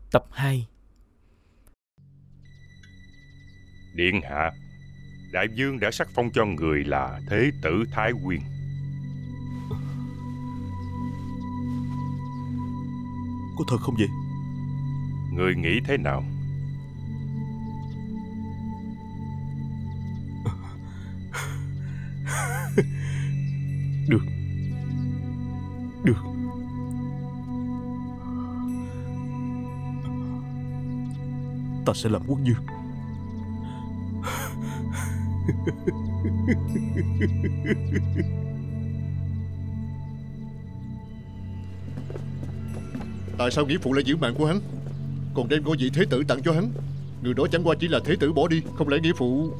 Tập 2. Điện hạ, đại vương đã sắc phong cho người là Thế tử Thái Nguyên. Có thật không vậy? Người nghĩ thế nào? Được. Ta sẽ làm quốc vương. Tại sao nghĩa phụ lại giữ mạng của hắn, còn đem ngôi vị thế tử tặng cho hắn? Người đó chẳng qua chỉ là thế tử bỏ đi. Không lẽ nghĩa phụ...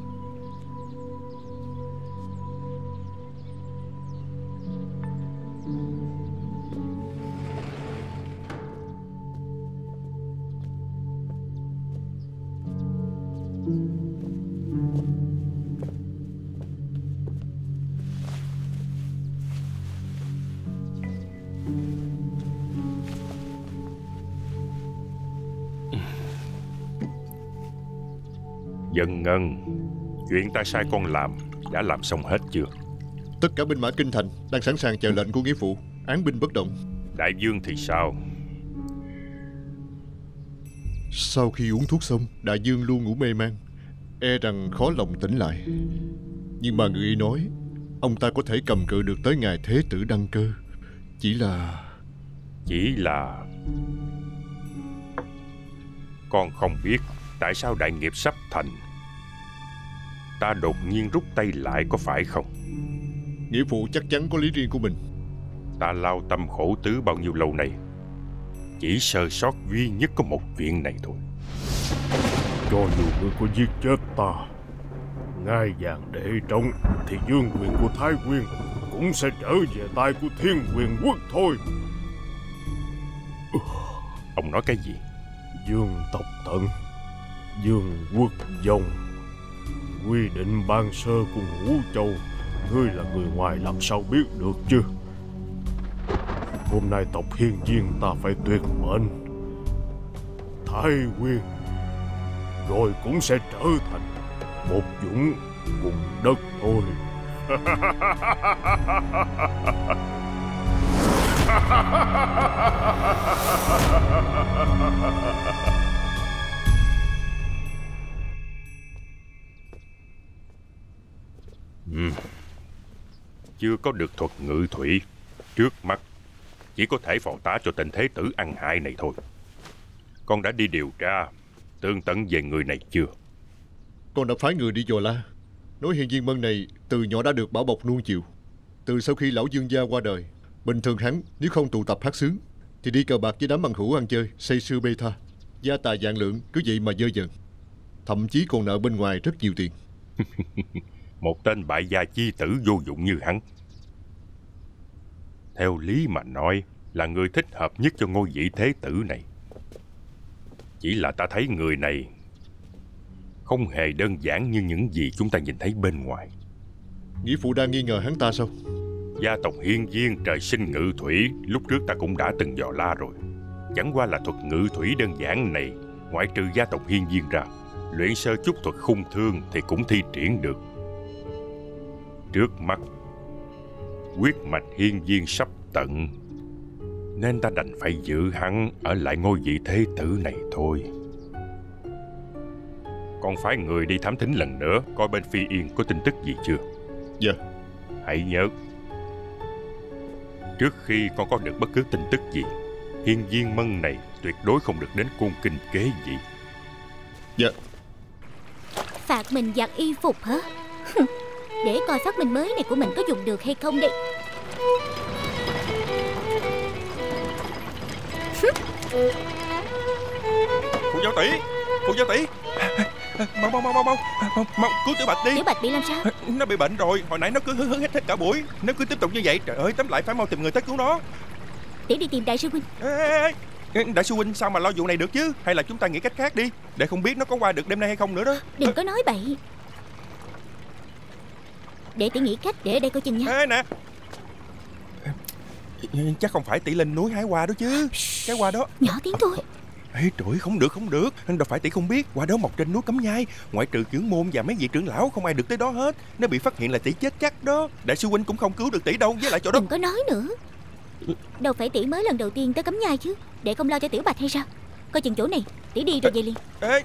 Dân Ngân, chuyện ta sai con làm đã làm xong hết chưa? Tất cả binh mã kinh thành đang sẵn sàng chờ lệnh của nghĩa phụ, án binh bất động. Đại vương thì sao? Sau khi uống thuốc xong, đại vương luôn ngủ mê man, e rằng khó lòng tỉnh lại. Nhưng mà người nói ông ta có thể cầm cự được tới ngày thế tử đăng cơ. Chỉ là con không biết tại sao đại nghiệp sắp thành, ta đột nhiên rút tay lại, có phải không? nghĩa phụ chắc chắn có lý riêng của mình. Ta lao tâm khổ tứ bao nhiêu lâu nay, chỉ sơ sót duy nhất có một chuyện này thôi. Cho dù ngươi có giết chết ta, ngai vàng để trống, thì vương quyền của Thái Nguyên cũng sẽ trở về tay của Thiên Quyền quốc thôi. Ông nói cái gì? Dương tộc tận, dương quốc vong. Quy định ban sơ của Ngũ Châu, ngươi là người ngoài làm sao biết được chứ? Hôm nay tộc Hiên Viên ta phải tuyệt mệnh. Thái Nguyên rồi cũng sẽ trở thành một dũng cùng đất thôi. Chưa có được thuật ngự thủy, trước mắt chỉ có thể phò tá cho tên thế tử ăn hại này thôi. Con đã đi điều tra tường tận về người này chưa? Con đã phái người đi dò la, nói Hiên Viên Mân này từ nhỏ đã được bảo bọc nuông chiều. Từ sau khi lão Dương gia qua đời, bình thường hắn nếu không tụ tập hát sướng thì đi cờ bạc với đám bằng hữu ăn chơi, say sưa bê tha, gia tài vạn lượng cứ vậy mà dơ dần, thậm chí còn nợ bên ngoài rất nhiều tiền. Một tên bại gia chi tử vô dụng như hắn, theo lý mà nói là người thích hợp nhất cho ngôi vị thế tử này. Chỉ là ta thấy người này không hề đơn giản như những gì chúng ta nhìn thấy bên ngoài. Nghĩa phụ đang nghi ngờ hắn ta sao? Gia tộc Hiên Viên trời sinh ngự thủy, lúc trước ta cũng đã từng dò la rồi. Chẳng qua là thuật ngự thủy đơn giản này, ngoại trừ gia tộc Hiên Viên ra, luyện sơ chút thuật khung thương thì cũng thi triển được. Trước mắt huyết mạch Hiên Viên sắp tận, nên ta đành phải giữ hắn ở lại ngôi vị thế tử này thôi. Con phái người đi thám thính lần nữa, coi bên Phi Yên có tin tức gì chưa? Dạ. Hãy nhớ, trước khi con có được bất cứ tin tức gì, Hiên Viên Mân này tuyệt đối không được đến Côn Kinh kế vị. Dạ. Phạt mình giặt y phục hả? Để coi phát minh mới này của mình có dùng được hay không đây. Phụ giáo tỷ, phụ giáo tỷ, mau cứu Tiểu Bạch đi. Tiểu Bạch bị làm sao? Nó bị bệnh rồi, hồi nãy nó cứ hứng hết cả buổi. Nếu cứ tiếp tục như vậy, trời ơi, tóm lại phải mau tìm người tới cứu nó. Tiểu đi tìm đại sư huynh. Đại sư huynh sao mà lo vụ này được chứ? Hay là chúng ta nghĩ cách khác đi, để không biết nó có qua được đêm nay hay không nữa đó. Đừng có nói bậy. Để tỷ nghĩ cách, để ở đây coi chừng nha. Ê nè, chắc không phải tỷ lên núi hái hoa đó chứ? Cái hoa đó. Nhỏ tiếng thôi. Ê trời, không được không được, đâu phải tỷ không biết, quả đó mọc trên núi Cấm Nhai, ngoại trừ trưởng môn và mấy vị trưởng lão không ai được tới đó hết. Nếu bị phát hiện là tỷ chết chắc đó. Đại sư huynh cũng không cứu được tỷ đâu, với lại chỗ đó. Đừng có nói nữa. Đâu phải tỷ mới lần đầu tiên tới Cấm Nhai chứ. Để không lo cho Tiểu Bạch hay sao? Coi chừng chỗ này, tỷ đi rồi về liền. Ê,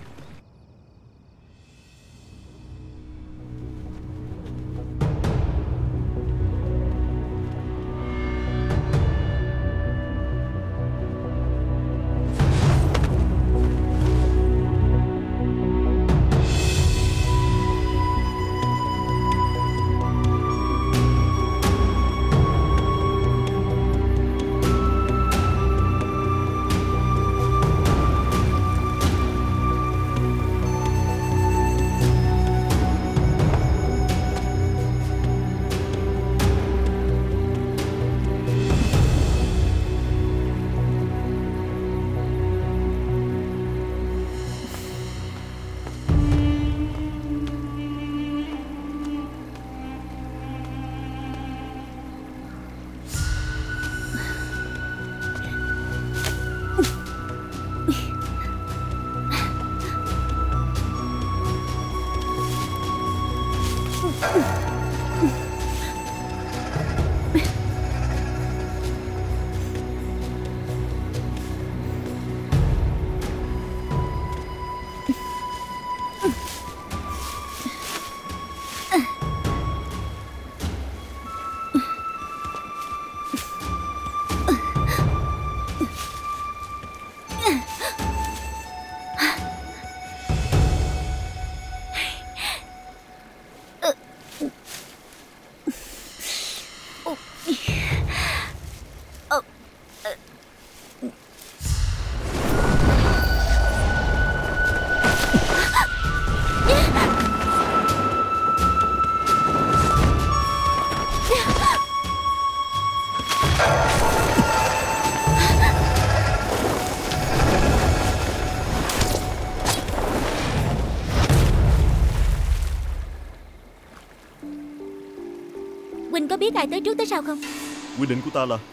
Huynh có biết ai tới trước tới sau không? Quy định của ta là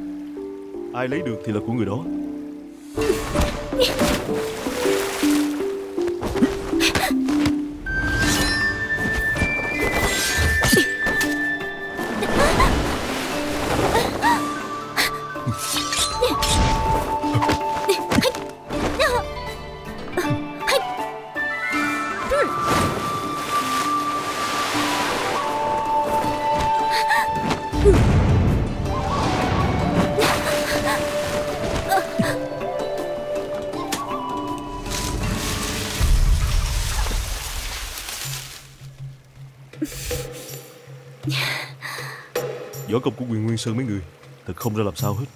ai lấy được thì là của người đó. Võ công của Quyền Nguyên Sơn mấy người thật không ra làm sao hết.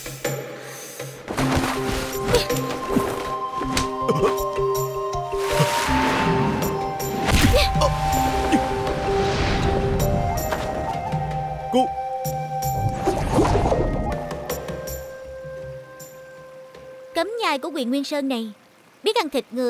Cô Cấm Nhai của Quyền Nguyên Sơn này biết ăn thịt người.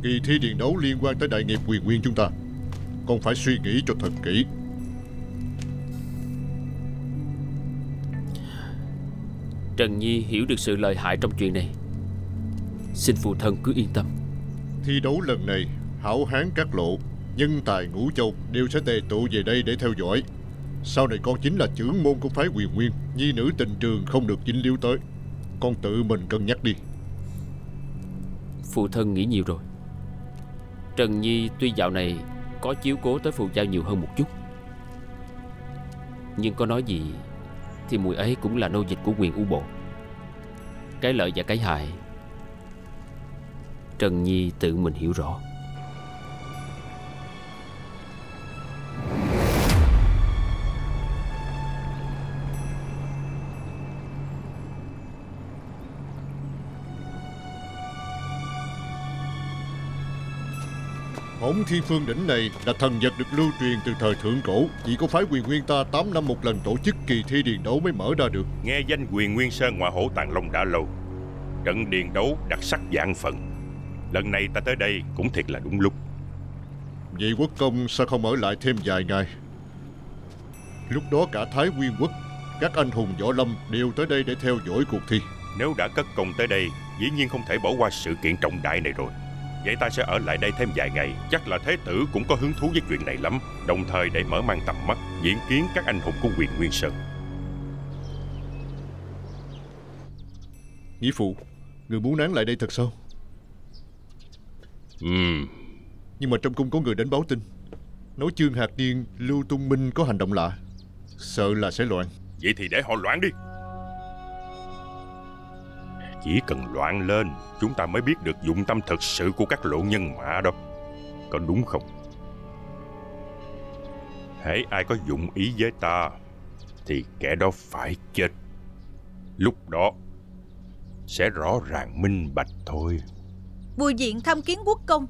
Kỳ thi điền đấu liên quan tới đại nghiệp Huyền Nguyên chúng ta, con phải suy nghĩ cho thật kỹ. Trần Nhi hiểu được sự lợi hại trong chuyện này. Xin phụ thân cứ yên tâm. Thi đấu lần này, hảo hán các lộ, nhân tài ngũ châu đều sẽ tề tụ về đây để theo dõi. Sau này con chính là trưởng môn của phái Huyền Nguyên, nhi nữ tình trường không được dính líu tới. Con tự mình cân nhắc đi. Phụ thân nghĩ nhiều rồi. Trần Nhi tuy dạo này có chiếu cố tới Phù Giao nhiều hơn một chút, nhưng có nói gì thì mùi ấy cũng là nô dịch của Quyền U Bộ. Cái lợi và cái hại Trần Nhi tự mình hiểu rõ. Hỗn Thiên Phương Đỉnh này là thần vật được lưu truyền từ thời thượng cổ, chỉ có phái Huyền Nguyên ta 8 năm một lần tổ chức kỳ thi điền đấu mới mở ra được. Nghe danh Huyền Nguyên Sơn Ngọa Hổ Tàng Long đã lâu. Trận điền đấu đặc sắc vạn phần. Lần này ta tới đây cũng thiệt là đúng lúc. Vậy quốc công sao không ở lại thêm vài ngày? Lúc đó cả Thái Nguyên quốc, các anh hùng võ lâm đều tới đây để theo dõi cuộc thi. Nếu đã cất công tới đây, dĩ nhiên không thể bỏ qua sự kiện trọng đại này rồi. Vậy ta sẽ ở lại đây thêm vài ngày. Chắc là Thế tử cũng có hứng thú với chuyện này lắm. Đồng thời để mở mang tầm mắt, diễn kiến các anh hùng của Huyền Nguyên Sơn. Nghĩa phụ, người muốn nán lại đây thật sao? Nhưng mà trong cung có người đến báo tin, nói Chương Hạc Niên, Lưu Tung Minh có hành động lạ, sợ là sẽ loạn. Vậy thì để họ loạn đi. Chỉ cần loạn lên, chúng ta mới biết được dụng tâm thật sự của các lộ nhân mã đó. Có đúng không? Hễ ai có dụng ý với ta thì kẻ đó phải chết. Lúc đó sẽ rõ ràng minh bạch thôi. Bùi Diện tham kiến quốc công.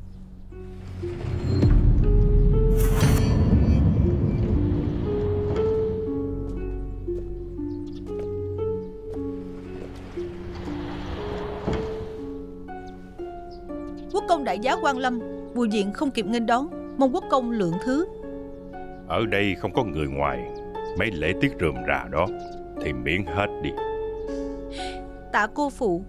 Quốc công đại giá quan lâm. Bùi Diện không kịp nghênh đón, mong quốc công lượng thứ. Ở đây không có người ngoài, mấy lễ tiết rườm rà đó thì miễn hết đi. Tạ cô phụ.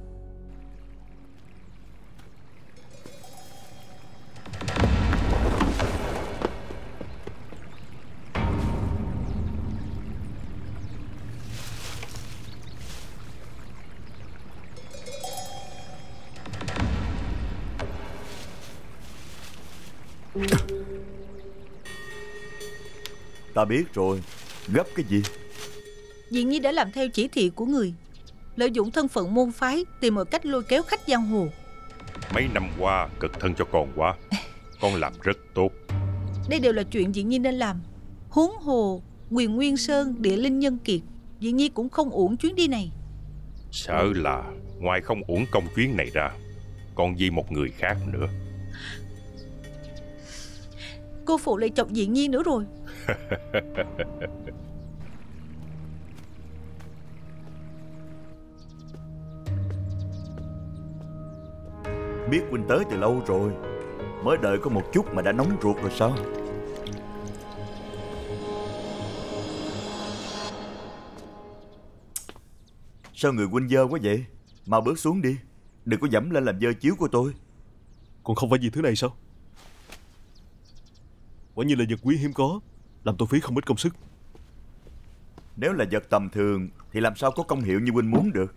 Ta biết rồi, gấp cái gì? Diện Nhi đã làm theo chỉ thị của người, lợi dụng thân phận môn phái tìm mọi cách lôi kéo khách giang hồ. Mấy năm qua cực thân cho con quá. Con làm rất tốt. Đây đều là chuyện Diện Nhi nên làm. Huống hồ Huyền Nguyên Sơn địa linh nhân kiệt, Diện Nhi cũng không uổng chuyến đi này. Sợ là ngoài không uổng công chuyến này ra, còn vì một người khác nữa. Cô phụ lại chọc Diện Nhi nữa rồi. Biết huynh tới từ lâu rồi, mới đợi có một chút mà đã nóng ruột rồi sao? Sao người huynh dơ quá vậy? Mau bước xuống đi, đừng có dẫm lên làm dơ chiếu của tôi. Còn không phải vì thứ này sao? Quả nhiên là vật quý hiếm có, làm tôi phí không ít công sức. Nếu là vật tầm thường thì làm sao có công hiệu như huynh muốn được.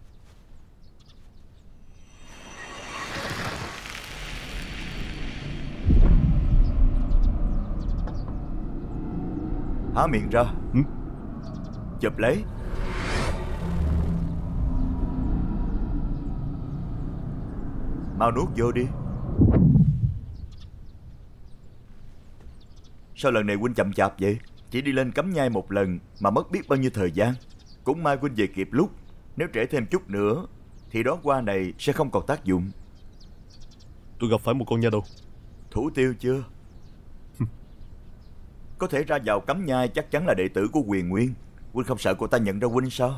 Há miệng ra. Chụp lấy. Mau nuốt vô đi. Sao lần này huynh chậm chạp vậy? Chỉ đi lên cấm nhai một lần mà mất biết bao nhiêu thời gian. Cũng may huynh về kịp lúc. Nếu trễ thêm chút nữa thì đóa hoa này sẽ không còn tác dụng. Tôi gặp phải một con nha đầu. Thủ tiêu chưa? Có thể ra vào cấm nhai chắc chắn là đệ tử của Huyền Nguyên. Huynh không sợ cô ta nhận ra huynh sao?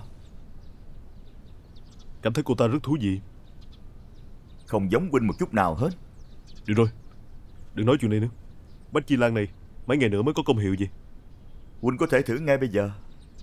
Cảm thấy cô ta rất thú vị. Không giống huynh một chút nào hết. Được rồi, đừng nói chuyện này nữa. Bách Chi Lan này mấy ngày nữa mới có công hiệu gì. Huynh có thể thử ngay bây giờ.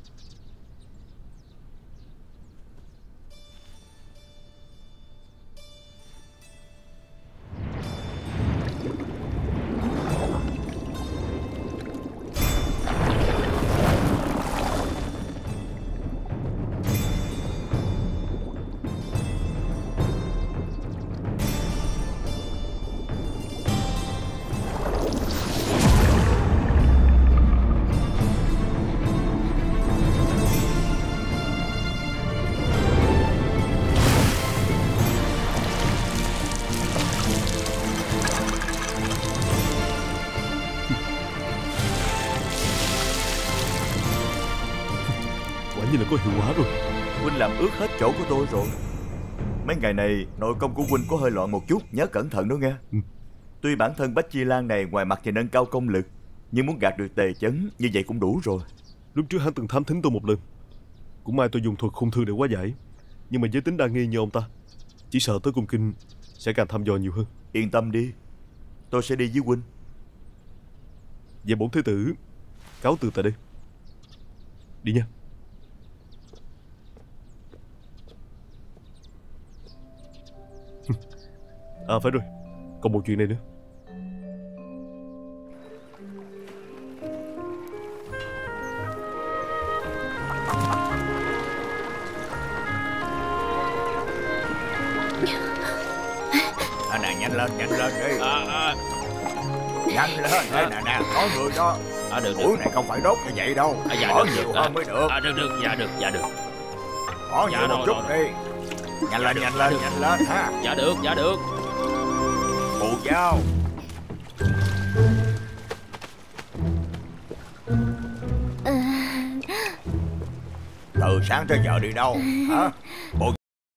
Quả nhiên là có hiệu quả rồi. Huynh làm ướt hết chỗ của tôi rồi. Mấy ngày này nội công của Huynh có hơi loạn một chút, nhớ cẩn thận đó nghe. Tuy bản thân Bách Chi Lan này ngoài mặt thì nâng cao công lực, nhưng muốn gạt được Tề Chấn như vậy cũng đủ rồi. Lúc trước hắn từng thám thính tôi một lần. Cũng may tôi dùng thuật khung thư để hóa giải. Nhưng mà giới tính đa nghi như ông ta, chỉ sợ tới cung kinh sẽ càng thăm dò nhiều hơn. Yên tâm đi, tôi sẽ đi với Huynh. Vậy bổn thế tử cáo từ tại đây. Đi nha. À phải rồi, còn một chuyện này nữa. Nè, nhanh lên đi. Nhanh lên, nè, có người đó. Được. Củi này không phải đốt như vậy đâu. Bỏ nhiều hơn mới được. Dạ được. Bỏ nhiều một chút đi. Nhanh lên ha. Dạ được. Phù Giao. Từ sáng tới giờ đi đâu hả? Bộ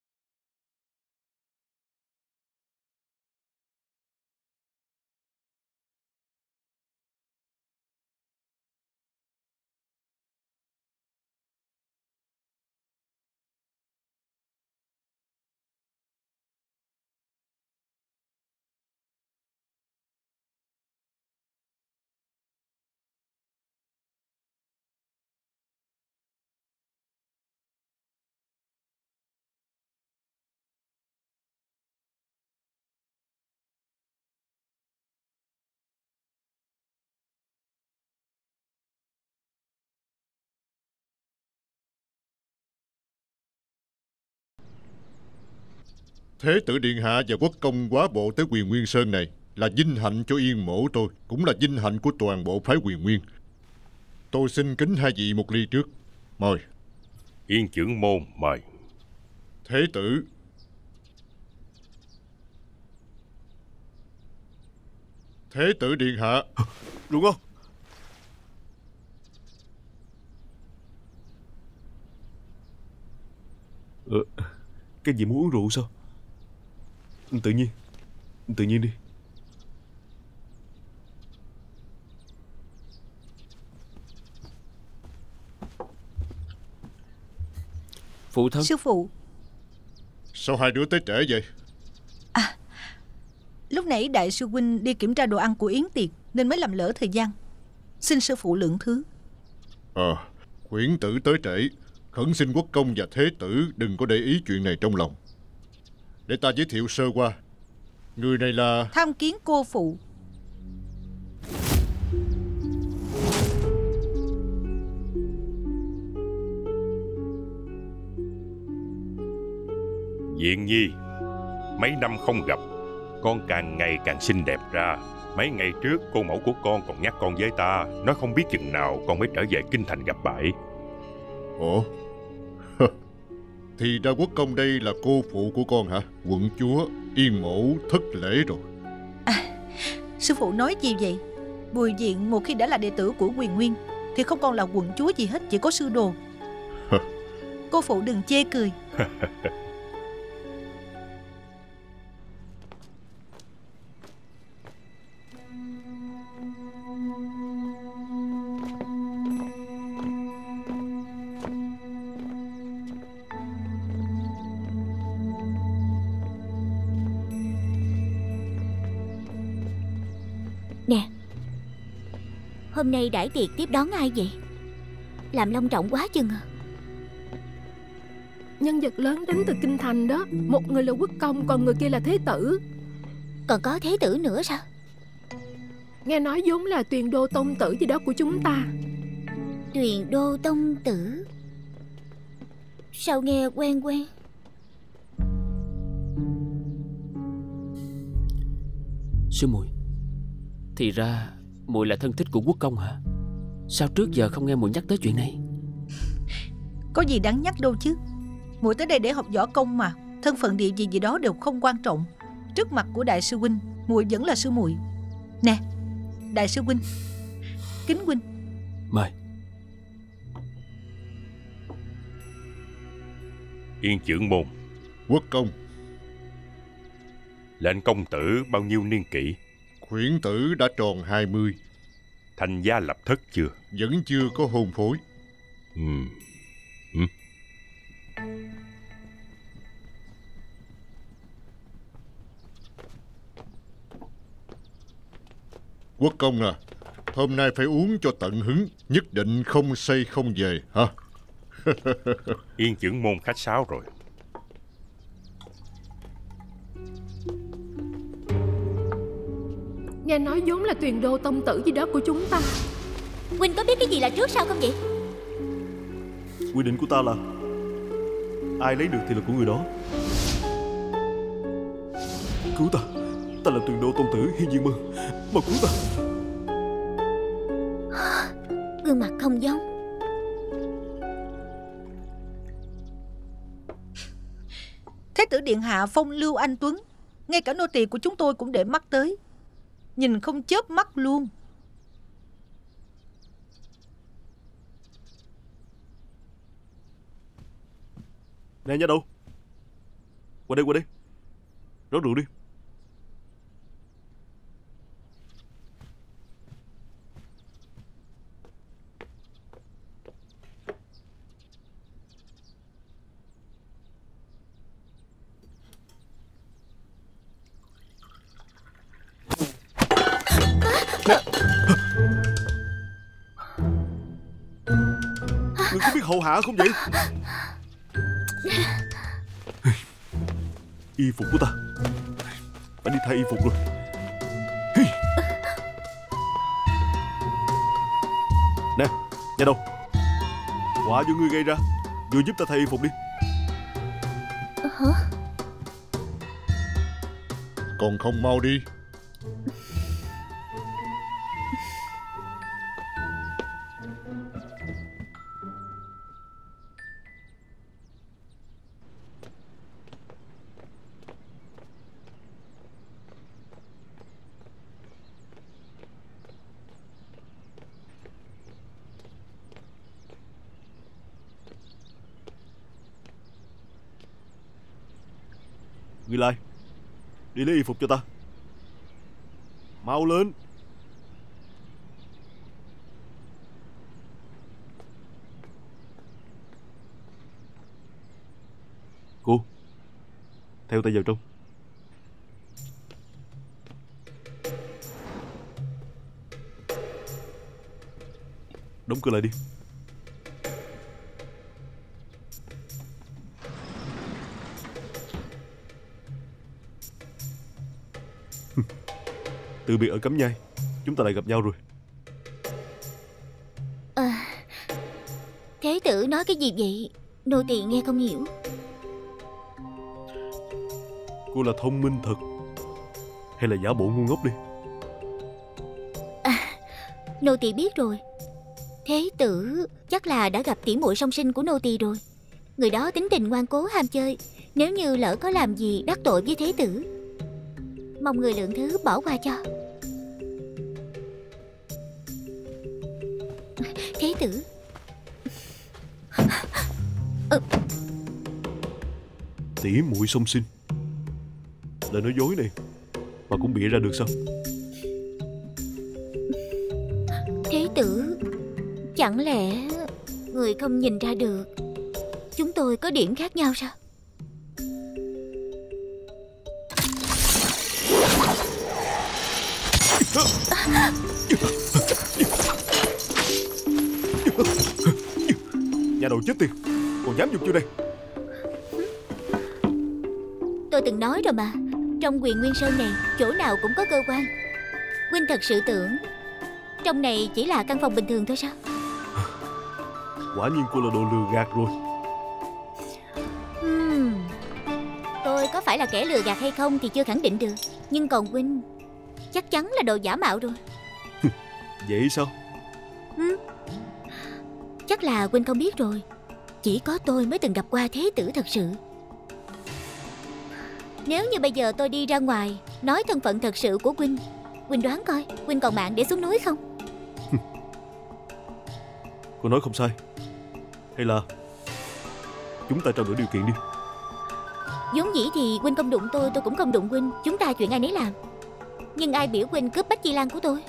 Thế tử điện hạ và quốc công quá bộ tới Huyền Nguyên Sơn này là vinh hạnh cho Yên Mỗ tôi, cũng là vinh hạnh của toàn bộ phái Huyền Nguyên. Tôi xin kính hai vị một ly trước. Mời. Yên trưởng môn mời. Thế tử. Thế tử điện hạ. Đúng không? Cái gì muốn uống rượu sao? Tự nhiên đi. Phụ thân. Sư phụ. Sao hai đứa tới trễ vậy? Lúc nãy đại sư huynh đi kiểm tra đồ ăn của yến tiệc nên mới làm lỡ thời gian. Xin sư phụ lượng thứ. Quyển tử tới trễ, khẩn xin quốc công và thế tử đừng có để ý chuyện này trong lòng. Để ta giới thiệu sơ qua. Người này là Tham kiến cô phụ. Diện Nhi, mấy năm không gặp, con càng ngày càng xinh đẹp ra. Mấy ngày trước cô mẫu của con còn nhắc con với ta, nói không biết chừng nào con mới trở về kinh thành gặp bại. Ủa? Thì ra quốc công đây là cô phụ của con hả? Quận chúa Yên Mỗ thất lễ rồi. Sư phụ nói gì vậy? Bùi Diện một khi đã là đệ tử của Huyền Nguyên thì không còn là quận chúa gì hết, chỉ có sư đồ. Cô phụ đừng chê cười. Nè, hôm nay đãi tiệc tiếp đón ai vậy? Làm long trọng quá chừng à. Nhân vật lớn đến từ kinh thành đó. Một người là quốc công, còn người kia là thế tử. Còn có thế tử nữa sao? Nghe nói vốn là Tuyền Đô Tông tử gì đó của chúng ta. Tuyền Đô Tông tử? Sao nghe quen quen? Sư muội, thì ra muội là thân thích của quốc công hả? Sao trước giờ không nghe muội nhắc tới chuyện này? Có gì đáng nhắc đâu chứ. Muội tới đây để học võ công mà. Thân phận địa vị gì đó đều không quan trọng. Trước mặt của đại sư huynh, muội vẫn là sư muội. Nè, đại sư huynh, kính huynh. Mời. Yên trưởng môn. Quốc công. Lệnh công tử bao nhiêu niên kỷ? Khuyển tử đã tròn 20. Thành gia lập thất chưa? Vẫn chưa có hôn phối. Quốc công à, hôm nay phải uống cho tận hứng, nhất định không say không về hả? Yên trưởng môn khách sáo rồi. Nghe nói vốn là Tuyền Đô Tông tử gì đó của chúng ta. Huynh có biết cái gì là trước sau không vậy? Quy định của ta là ai lấy được thì là của người đó. Cứu ta, ta là Tuyền Đô Tông tử Hiên Viên Mân, mà cứu ta. Gương mặt không giống. Thế tử điện hạ phong lưu anh tuấn, ngay cả nô tỳ của chúng tôi cũng để mắt tới. Nhìn không chớp mắt luôn. Nè nha đâu. Qua đây, qua đây. Rót rượu đi. Người có biết hầu hạ không vậy? Y phục của ta phải đi thay y phục rồi. Nè, nha đâu. Quả do ngươi gây ra, vừa giúp ta thay y phục đi. Hả? Còn không mau đi. Ngươi lại, đi lấy y phục cho ta. Mau lên. Cô, theo ta vào trong. Đóng cửa lại đi. Từ biệt ở Cấm Nhai, chúng ta lại gặp nhau rồi. Thế tử nói cái gì vậy? Nô tỳ nghe không hiểu. Cô là thông minh thật hay là giả bộ ngu ngốc đi? Nô tỳ biết rồi. Thế tử chắc là đã gặp tỉ muội song sinh của nô tỳ rồi. Người đó tính tình ngoan cố ham chơi. Nếu như lỡ có làm gì đắc tội với thế tử, mong người lượng thứ bỏ qua cho. Thế tử. Tỉ muội song sinh, lời nói dối này mà cũng bịa ra được sao? Thế tử, chẳng lẽ người không nhìn ra được chúng tôi có điểm khác nhau sao? Nhà đầu chết tiệt, còn dám dùng chưa đây? Tôi từng nói rồi mà, trong Huyền Nguyên Sơn này chỗ nào cũng có cơ quan. Huynh thật sự tưởng trong này chỉ là căn phòng bình thường thôi sao? Quả nhiên cô là đồ lừa gạt rồi. Tôi có phải là kẻ lừa gạt hay không thì chưa khẳng định được, nhưng còn Huynh chắc chắn là đồ giả mạo rồi. Vậy sao? Chắc là Huynh không biết rồi, chỉ có tôi mới từng gặp qua thế tử thật sự. Nếu như bây giờ tôi đi ra ngoài nói thân phận thật sự của Huynh, Huynh đoán coi Huynh còn mạng để xuống núi không? Cô nói không sai. Hay là chúng ta trao đổi điều kiện đi. Vốn dĩ thì Huynh không đụng tôi cũng không đụng Huynh, chúng ta chuyện ai nấy làm. Nhưng ai biểu Huynh cướp Bách Chi Lan của tôi?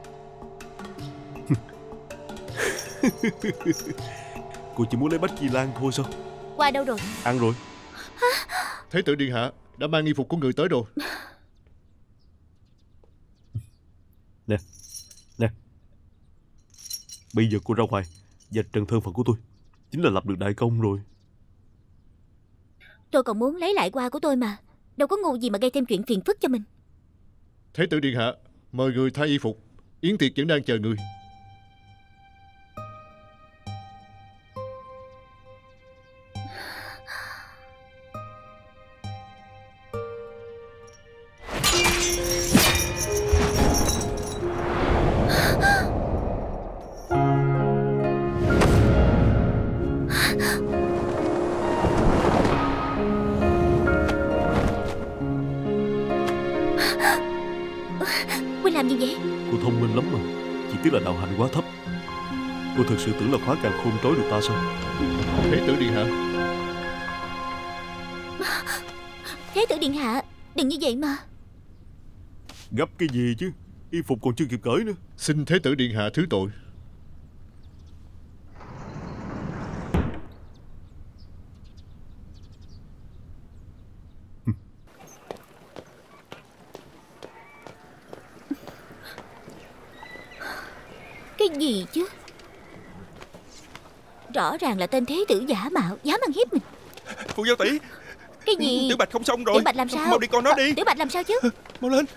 Cô chỉ muốn lấy Bách Chi Lan thôi sao? Qua đâu rồi? Ăn rồi. Thế tử điện hạ đã mang y phục của người tới rồi. Nè, bây giờ cô ra ngoài vạch trần thân phận của tôi, chính là lập được đại công rồi. Tôi còn muốn lấy lại qua của tôi mà, đâu có ngu gì mà gây thêm chuyện phiền phức cho mình. Thế tử điện hạ, mời người thay y phục, yến tiệc vẫn đang chờ người. Huynh làm gì vậy? Cô thông minh lắm mà, chỉ tiếc là đạo hạnh quá thấp. Cô thực sự tưởng là khóa càn khôn trói được ta sao? Thế tử điện hạ. Thế tử điện hạ, đừng như vậy mà. Gấp cái gì chứ, y phục còn chưa kịp cởi nữa. Xin thế tử điện hạ thứ tội. Cái gì chứ? Rõ ràng là tên thế tử giả mạo, dám ăn hiếp mình. Phù Giao tỷ. Cái gì? Tiểu Bạch không xong rồi. Tiểu Bạch làm sao? Mau đi con nó đi. Tiểu Bạch làm sao chứ? Mau lên.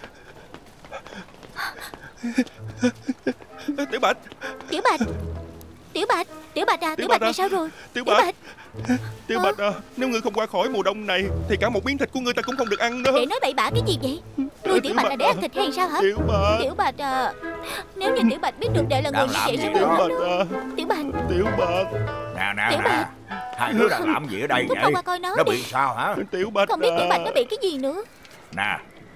Tiểu Bạch. Tiểu Bạch. Tiểu Bạch. Tiểu Bạch à, Tiểu Bạch này sao rồi? Tiểu Bạch. Tiểu Bạch à, nếu ngươi không qua khỏi mùa đông này thì cả một miếng thịt của ngươi ta cũng không được ăn đâu. Để nói bậy bạ cái gì vậy? Nuôi Tiểu Bạch là để ăn thịt hay sao hả? Tiểu Bạch à, nếu như Tiểu Bạch biết được đệ là người như vậy sẽ buồn lắm đó. Tiểu Bạch. Tiểu Bạch. Nè, hai đứa đang làm gì ở đây vậy? Qua coi nó bị sao hả? Tiểu Bạch. Không biết Tiểu Bạch nó bị cái gì nữa. Nè,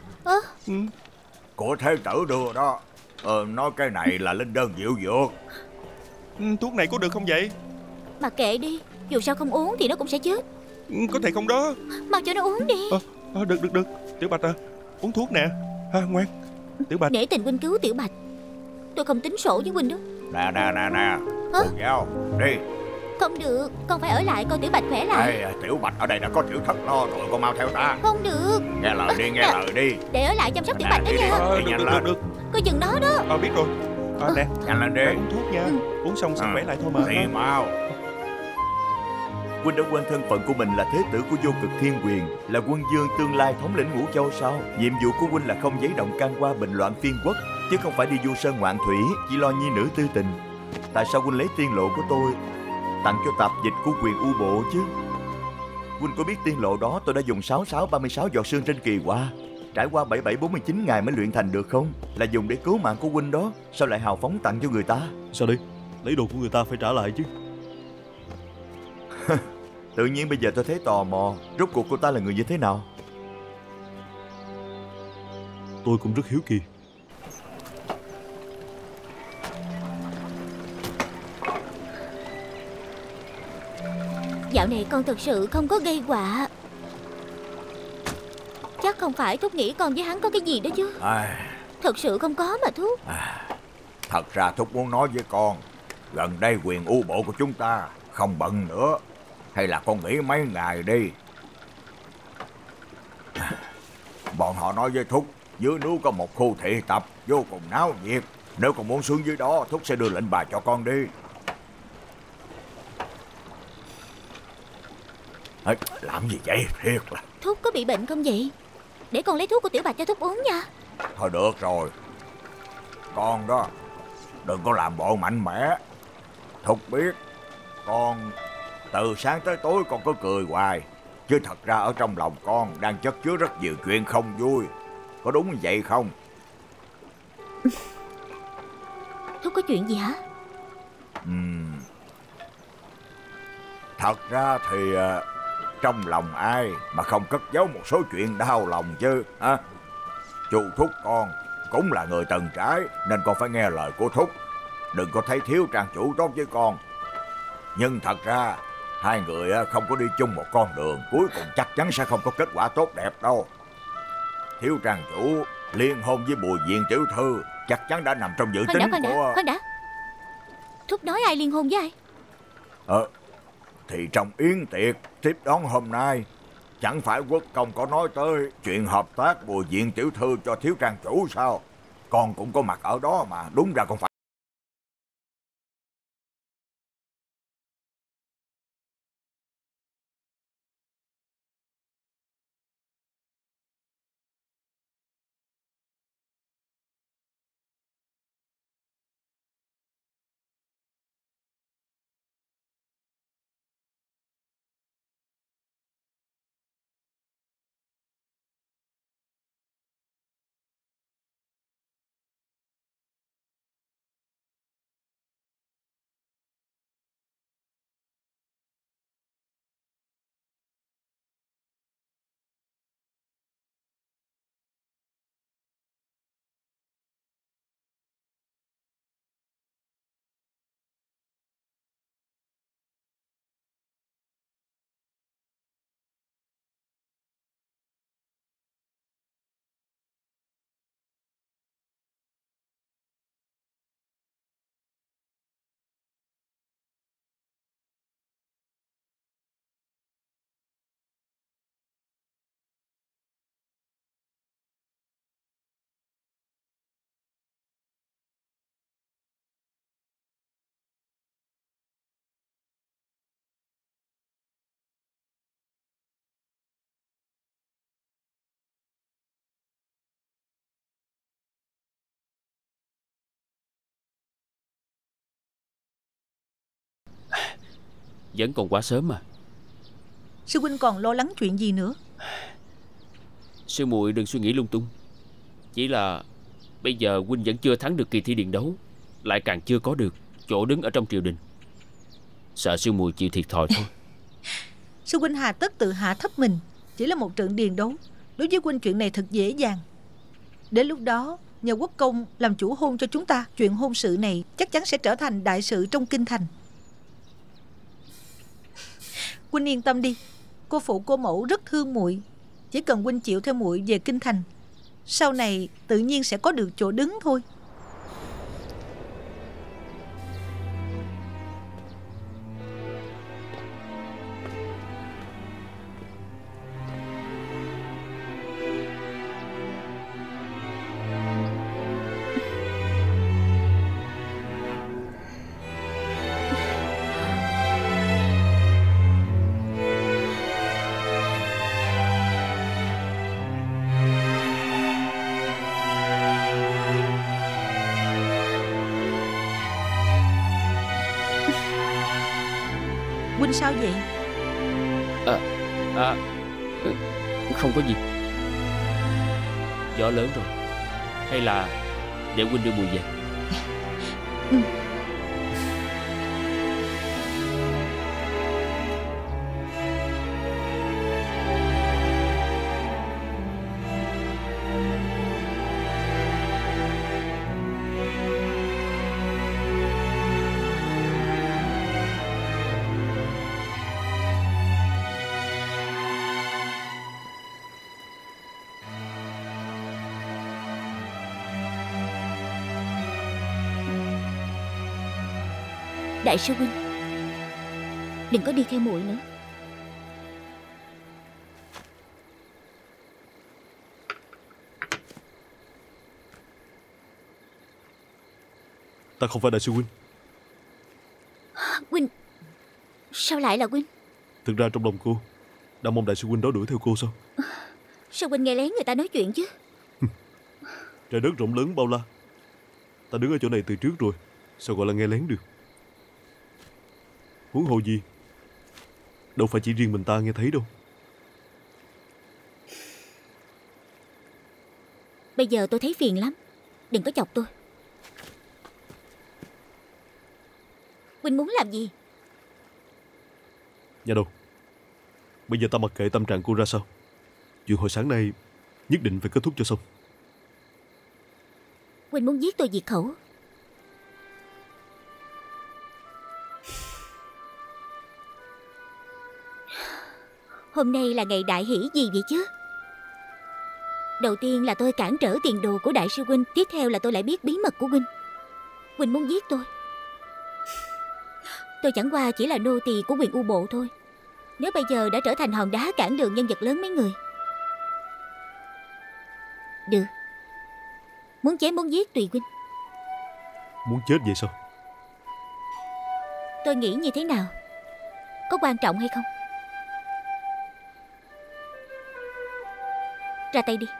của thế tử đưa đó. Nói cái này là linh đơn diệu dược. Thuốc này có được không vậy? Mà kệ đi, dù sao không uống thì nó cũng sẽ chết. Có thể không đó. Mau cho nó uống đi. Được. Tiểu Bạch à, uống thuốc nè. Ngoan. Tiểu Bạch. Nể tình huynh cứu Tiểu Bạch, tôi không tính sổ với huynh đâu. Nè. Phù Giao, đi. Không được, con phải ở lại coi Tiểu Bạch khỏe lại. Tiểu Bạch ở đây đã có Tiểu Thất lo rồi, con mau theo ta. Không được. Nghe lời đi. Để ở lại chăm sóc Tiểu Bạch đó nha. Được. Coi chừng nó đó. Biết rồi. Nè, nhanh lên đi. Uống thuốc nha. Uống xong sẽ khỏe lại thôi mà. Đi mau. Huynh đã quên thân phận của mình là thế tử của Vô Cực Thiên Quyền, là quân vương tương lai thống lĩnh Ngũ Châu sao? Nhiệm vụ của huynh là không giấy động can qua bình loạn phiên quốc, chứ không phải đi du sơn ngoạn thủy, chỉ lo nhi nữ tư tình. Tại sao huynh lấy tiên lộ của tôi tặng cho tạp dịch của Quyền U Bộ chứ? Huynh có biết tiên lộ đó tôi đã dùng 36 giọt sương trên kỳ qua, trải qua 47-49 ngày mới luyện thành được không? Là dùng để cứu mạng của huynh đó, sao lại hào phóng tặng cho người ta? Sao đi? Lấy đồ của người ta phải trả lại chứ. Tự nhiên bây giờ tôi thấy tò mò, rốt cuộc cô ta là người như thế nào? Tôi cũng rất hiếu kỳ. Dạo này con thật sự không có gây họa. Chắc không phải Thúc nghĩ con với hắn có cái gì đó chứ? Thật sự không có mà Thúc. Thật ra Thúc muốn nói với con, gần đây Quyền U Bộ của chúng ta không bận nữa. Hay là con nghỉ mấy ngày đi. Bọn họ nói với Thúc Dưới núi có một khu thị tập vô cùng náo nhiệt. Nếu còn muốn xuống dưới đó, Thúc sẽ đưa lệnh bài cho con đi. Ê, làm gì vậy? Thiệt là. Thúc có bị bệnh không vậy? Để con lấy thuốc của Tiểu Bạch cho Thúc uống nha. Thôi được rồi. Con đó, đừng có làm bộ mạnh mẽ. Thúc biết con từ sáng tới tối con cứ cười hoài, chứ thật ra ở trong lòng con đang chất chứa rất nhiều chuyện không vui. Có đúng vậy không? Thúc có chuyện gì hả? Thật ra thì trong lòng ai mà không cất giấu một số chuyện đau lòng chứ hả? Chú Thúc con cũng là người từng trải, nên con phải nghe lời của Thúc. Đừng có thấy thiếu trang chủ tốt với con. Nhưng thật ra hai người không có đi chung một con đường, cuối cùng chắc chắn sẽ không có kết quả tốt đẹp đâu. Thiếu trang chủ liên hôn với Bùi Viện tiểu thư chắc chắn đã nằm trong dự tính của... Khoan đã. Thúc nói ai liên hôn với ai? Thì trong yến tiệc tiếp đón hôm nay, chẳng phải Quốc công có nói tới chuyện hợp tác Bùi Viện tiểu thư cho thiếu trang chủ sao? Con cũng có mặt ở đó mà, đúng ra con phải... Vẫn còn quá sớm mà. Sư huynh còn lo lắng chuyện gì nữa? Sư muội đừng suy nghĩ lung tung. Chỉ là bây giờ huynh vẫn chưa thắng được kỳ thi điền đấu, lại càng chưa có được chỗ đứng ở trong triều đình. Sợ sư muội chịu thiệt thòi thôi. Sư huynh hà tất tự hạ thấp mình. Chỉ là một trận điền đấu, đối với huynh chuyện này thật dễ dàng. Đến lúc đó nhờ Quốc công làm chủ hôn cho chúng ta, chuyện hôn sự này chắc chắn sẽ trở thành đại sự trong kinh thành. Huynh yên tâm đi, cô phụ cô mẫu rất thương muội. Chỉ cần huynh chịu theo muội về kinh thành, sau này tự nhiên sẽ có được chỗ đứng thôi. Huynh sao vậy? Không có gì. Gió lớn rồi. Hay là để huynh đưa mùi về? Đại sư huynh, đừng có đi theo muội nữa. Ta không phải đại sư huynh. Huynh, sao lại là huynh? Thực ra trong lòng cô đã mong đại sư huynh đó đuổi theo cô sao? Sao huynh nghe lén người ta nói chuyện chứ? Trời đất rộng lớn bao la, ta đứng ở chỗ này từ trước rồi, sao gọi là nghe lén được? Huống hồ gì, đâu phải chỉ riêng mình ta nghe thấy đâu. Bây giờ tôi thấy phiền lắm, đừng có chọc tôi. Huynh muốn làm gì? Nhà đâu, bây giờ ta mặc kệ tâm trạng cô ra sao, chuyện hồi sáng nay nhất định phải kết thúc cho xong. Huynh muốn giết tôi diệt khẩu. Hôm nay là ngày đại hỷ gì vậy chứ? Đầu tiên là tôi cản trở tiền đồ của đại sư huynh, tiếp theo là tôi lại biết bí mật của huynh. Huynh muốn giết tôi. Tôi chẳng qua chỉ là nô tỳ của quyền U Bộ thôi. Nếu bây giờ đã trở thành hòn đá cản đường nhân vật lớn mấy người. Được, muốn chém muốn giết tùy huynh. Muốn chết vậy sao? Tôi nghĩ như thế nào, có quan trọng hay không? Ra tay đi.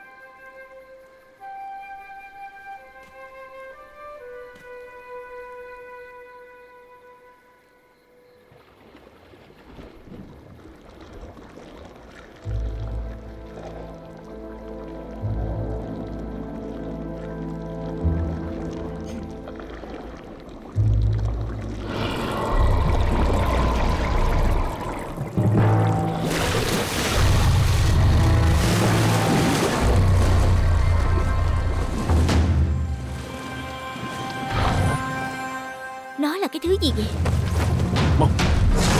Nó là cái thứ gì vậy? Mau